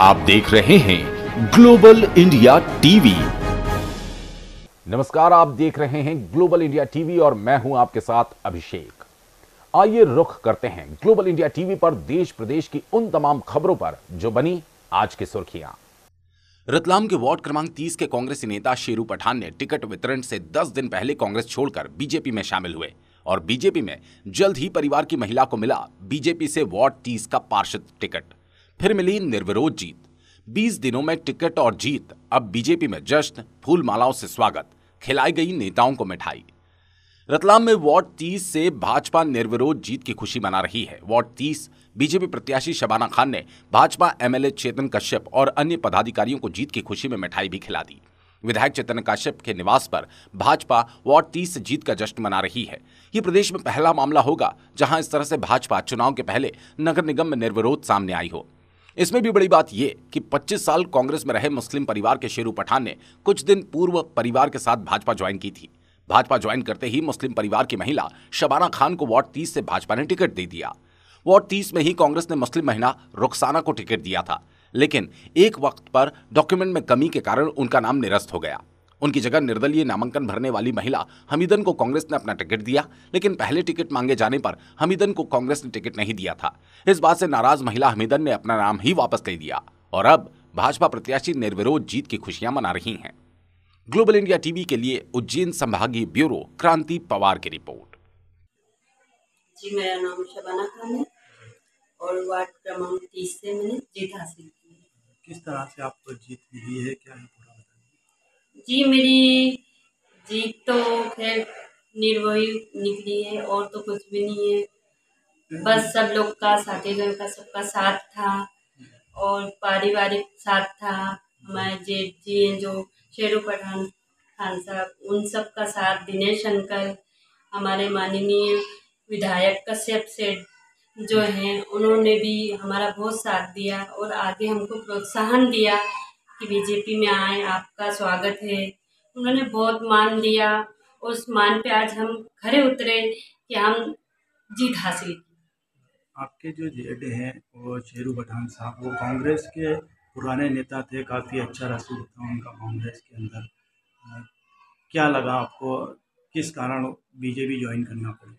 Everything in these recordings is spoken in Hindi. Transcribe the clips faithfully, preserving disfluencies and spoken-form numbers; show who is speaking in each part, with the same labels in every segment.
Speaker 1: आप देख रहे हैं ग्लोबल इंडिया टीवी।
Speaker 2: नमस्कार, आप देख रहे हैं ग्लोबल इंडिया टीवी और मैं हूं आपके साथ अभिषेक। आइए रुख करते हैं ग्लोबल इंडिया टीवी पर देश प्रदेश की उन तमाम खबरों पर जो बनी आज की सुर्खियां। रतलाम के वार्ड क्रमांक तीस के कांग्रेसी नेता शेरू पठान ने टिकट वितरण से दस दिन पहले कांग्रेस छोड़कर बीजेपी में शामिल हुए और बीजेपी में जल्द ही परिवार की महिला को मिला बीजेपी से वार्ड तीस का पार्षद टिकट। फिर मिली निर्विरोध जीत। बीस दिनों में टिकट और जीत। अब बीजेपी में जश्न, फूल मालाओं से स्वागत, खिलाई गई नेताओं को मिठाई। रतलाम में वार्ड तीस से भाजपा निर्विरोध जीत की खुशी मना रही है। वार्ड तीस बीजेपी प्रत्याशी शबाना खान ने भाजपा एमएलए चेतन कश्यप और अन्य पदाधिकारियों को जीत की खुशी में मिठाई भी खिला दी। विधायक चेतन कश्यप के निवास पर भाजपा वार्ड तीस से जीत का जश्न मना रही है। ये प्रदेश में पहला मामला होगा जहां इस तरह से भाजपा चुनाव के पहले नगर निगम में निर्विरोध सामने आई हो। इसमें भी बड़ी बात यह कि पच्चीस साल कांग्रेस में रहे मुस्लिम परिवार के शेरू पठान ने कुछ दिन पूर्व परिवार के साथ भाजपा ज्वाइन की थी। भाजपा ज्वाइन करते ही मुस्लिम परिवार की महिला शबाना खान को वार्ड तीस से भाजपा ने टिकट दे दिया। वार्ड तीस में ही कांग्रेस ने मुस्लिम महिला रुखसाना को टिकट दिया था, लेकिन एक वक्त पर डॉक्यूमेंट में कमी के कारण उनका नाम निरस्त हो गया। उनकी जगह निर्दलीय नामांकन भरने वाली महिला हमीदन को कांग्रेस ने अपना टिकट दिया, लेकिन पहले टिकट मांगे जाने पर हमीदन को कांग्रेस ने टिकट नहीं दिया था। इस बात से नाराज महिला हमीदन ने अपना नाम ही वापस ले लिया और अब भाजपा प्रत्याशी निर्विरोध जीत की खुशियां मना रही हैं। ग्लोबल इंडिया टीवी के लिए उज्जैन संभागीय ब्यूरो क्रांति पवार की रिपोर्ट।
Speaker 3: जी, मेरा नाम शबाना खान है और वार्ड क्रमांक तीस से मैंने जीत हासिल की है।
Speaker 4: किस तरह से आपको जीत मिली है, क्या है पूरा बताइए।
Speaker 3: जी, मेरी जीत तो खैर निर्विरोध निकली है और तो कुछ भी नहीं है, बस सब लोग का, साथीगण का, सबका साथ था और पारिवारिक साथ था। हमारे जेठ जी हैं जो शेरू पठान खान साहब, उन सब का साथ, दिनेश अंकल, हमारे माननीय विधायक कश्यप सेठ जो हैं, उन्होंने भी हमारा बहुत साथ दिया और आगे हमको प्रोत्साहन दिया कि बीजेपी में आए, आपका स्वागत है। उन्होंने बहुत मान दिया और उस मान पे आज हम खरे उतरे कि हम जीत हासिल की।
Speaker 4: आपके जो जेठ हैं वो शेरू पठान साहब, वो कांग्रेस के पुराने नेता थे, काफ़ी अच्छा रसूख था उनका कांग्रेस के अंदर। क्या लगा आपको, किस कारण बीजेपी ज्वाइन करना पड़ा?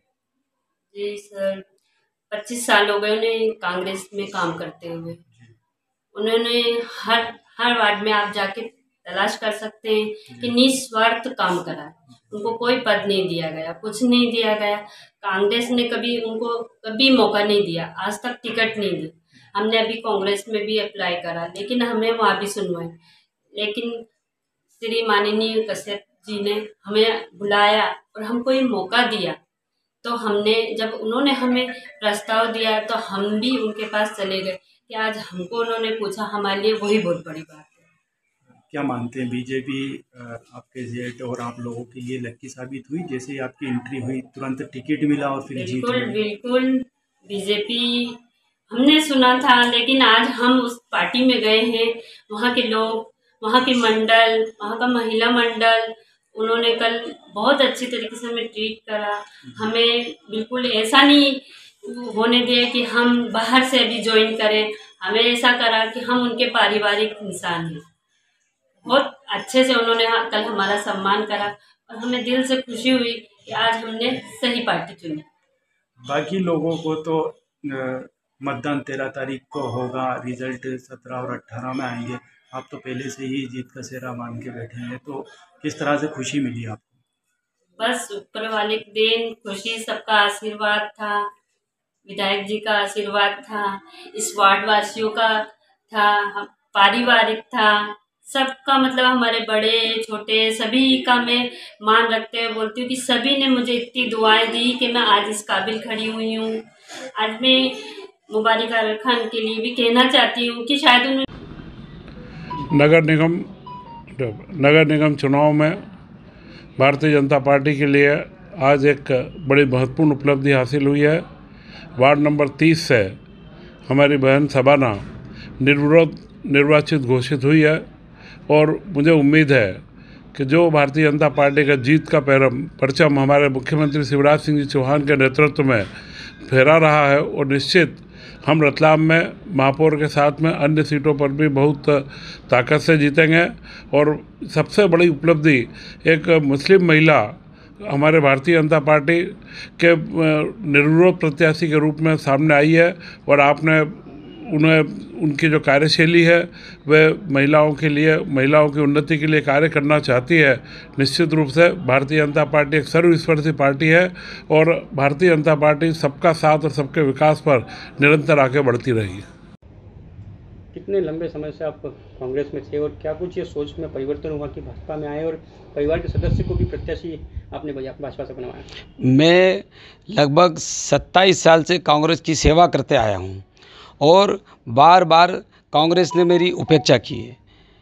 Speaker 3: जी सर, पच्चीस साल हो गए उन्हें कांग्रेस में काम करते हुए। उन्होंने हर हर वार्ड में आप जाके तलाश कर सकते हैं कि निस्वार्थ काम करा। उनको कोई पद नहीं दिया गया, कुछ नहीं दिया गया। कांग्रेस ने कभी उनको कभी मौका नहीं दिया, आज तक टिकट नहीं दी। हमने अभी कांग्रेस में भी अप्लाई करा, लेकिन हमें वहाँ भी सुनवाई, लेकिन श्री माननीय कश्यप जी ने हमें बुलाया और हमको ये मौका दिया। तो हमने, जब उन्होंने हमें प्रस्ताव दिया तो हम भी उनके पास चले गए कि आज हमको उन्होंने पूछा, हमारे लिए वही बहुत बड़ी बात है।
Speaker 4: क्या मानते हैं, बीजेपी आपके जेठ और आप लोगों के लिए लक्की साबित हुई? जैसे ही आपकी एंट्री हुई तुरंत टिकट मिला और फिर जीत
Speaker 3: बिल्कुल बिल्कुल बीजेपी हमने सुना था, लेकिन आज हम उस पार्टी में गए हैं। वहाँ के लोग, वहाँ के मंडल, वहाँ का महिला मंडल, उन्होंने कल बहुत अच्छी तरीके से हमें ट्रीट करा। हमें बिल्कुल ऐसा नहीं होने दिया कि हम बाहर से अभी ज्वाइन करें, हमें ऐसा करा कि हम उनके पारिवारिक इंसान हैं। बहुत अच्छे से उन्होंने कल हमारा सम्मान करा और हमें दिल से खुशी हुई कि आज हमने सही पार्टी चुनी।
Speaker 4: बाकी लोगों को तो मतदान तेरह तारीख को होगा, रिजल्ट सत्रह और अट्ठारह में आएंगे। आप तो पहले से ही जीत का सेहरा मान के बैठे हैं, तो किस तरह से खुशी मिली आपको?
Speaker 3: बस ऊपर वाले की देन, खुशी, सबका आशीर्वाद था, विधायक जी का आशीर्वाद था, इस वार्ड वासियों का था, पारिवारिक था, सबका, मतलब हमारे बड़े छोटे सभी का मैं मान रखते हुए बोलती हूँ कि सभी ने मुझे इतनी दुआएं दी कि मैं आज इस काबिल खड़ी हुई हूँ। आज मैं मुबारक खान के लिए भी कहना चाहती हूँ कि शायद उन्होंने
Speaker 5: नगर निगम नगर निगम चुनाव में भारतीय जनता पार्टी के लिए आज एक बड़ी महत्वपूर्ण उपलब्धि हासिल हुई है। वार्ड नंबर तीस से हमारी बहन शबाना निर्विरोध निर्वाचित घोषित हुई है और मुझे उम्मीद है कि जो भारतीय जनता पार्टी का जीत का परचम हमारे मुख्यमंत्री शिवराज सिंह जी चौहान के नेतृत्व में फहरा रहा है और निश्चित हम रतलाम में महापौर के साथ में अन्य सीटों पर भी बहुत ताकत से जीतेंगे। और सबसे बड़ी उपलब्धि एक मुस्लिम महिला हमारे भारतीय जनता पार्टी के निर्विरोध प्रत्याशी के रूप में सामने आई है और आपने उन्हें उनकी जो कार्यशैली है वह महिलाओं के लिए, महिलाओं की उन्नति के लिए कार्य करना चाहती है। निश्चित रूप से भारतीय जनता पार्टी एक सर्वस्पर्शी पार्टी है और भारतीय जनता पार्टी सबका साथ और सबके विकास पर निरंतर आगे बढ़ती रहेगी।
Speaker 6: कितने लंबे समय से आप कांग्रेस में थे और क्या कुछ ये सोच में परिवर्तन हुआ कि भाजपा में आए और परिवार के सदस्य को भी प्रत्याशी आपने भाजपा से बनवाया?
Speaker 7: मैं लगभग सत्ताईस साल से कांग्रेस की सेवा करते आया हूँ और बार बार कांग्रेस ने मेरी उपेक्षा की है।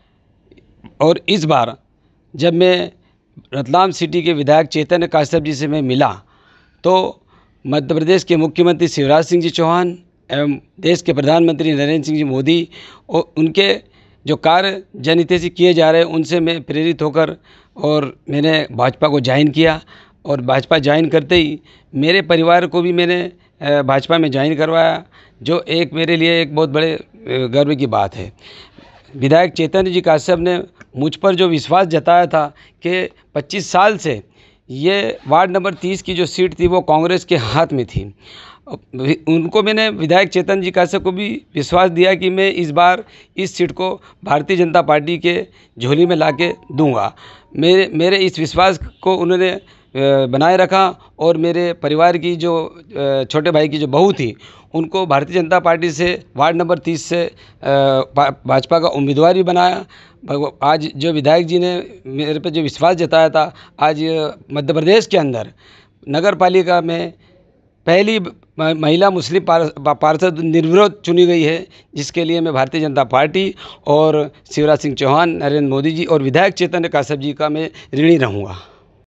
Speaker 7: और इस बार जब मैं रतलाम सिटी के विधायक चैतन्य काश्यप जी से मैं मिला तो मध्य प्रदेश के मुख्यमंत्री शिवराज सिंह जी चौहान एवं देश के प्रधानमंत्री नरेंद्र सिंह जी मोदी और उनके जो कार्य जनहित से किए जा रहे हैं उनसे मैं प्रेरित होकर और मैंने भाजपा को ज्वाइन किया। और भाजपा ज्वाइन करते ही मेरे परिवार को भी मैंने भाजपा में ज्वाइन करवाया, जो एक मेरे लिए एक बहुत बड़े गर्व की बात है। विधायक चैतन्य जी काश्यप ने मुझ पर जो विश्वास जताया था कि पच्चीस साल से ये वार्ड नंबर तीस की जो सीट थी वो कांग्रेस के हाथ में थी, उनको मैंने विधायक चैतन्य जी काश्यप को भी विश्वास दिया कि मैं इस बार इस सीट को भारतीय जनता पार्टी के झोली में लाके दूंगा। मेरे मेरे इस विश्वास को उन्होंने बनाए रखा और मेरे परिवार की जो छोटे भाई की जो बहू थी उनको भारतीय जनता पार्टी से वार्ड नंबर तीस से भाजपा का उम्मीदवार भी बनाया। आज जो विधायक जी ने मेरे पे जो विश्वास जताया था, आज मध्य प्रदेश के अंदर नगर पालिका में पहली महिला मुस्लिम पार्षद निर्विरोध चुनी गई है, जिसके लिए मैं भारतीय जनता पार्टी और शिवराज सिंह चौहान, नरेंद्र मोदी जी और विधायक चैतन्य काश्यप जी का मैं ऋणी रहूँगा।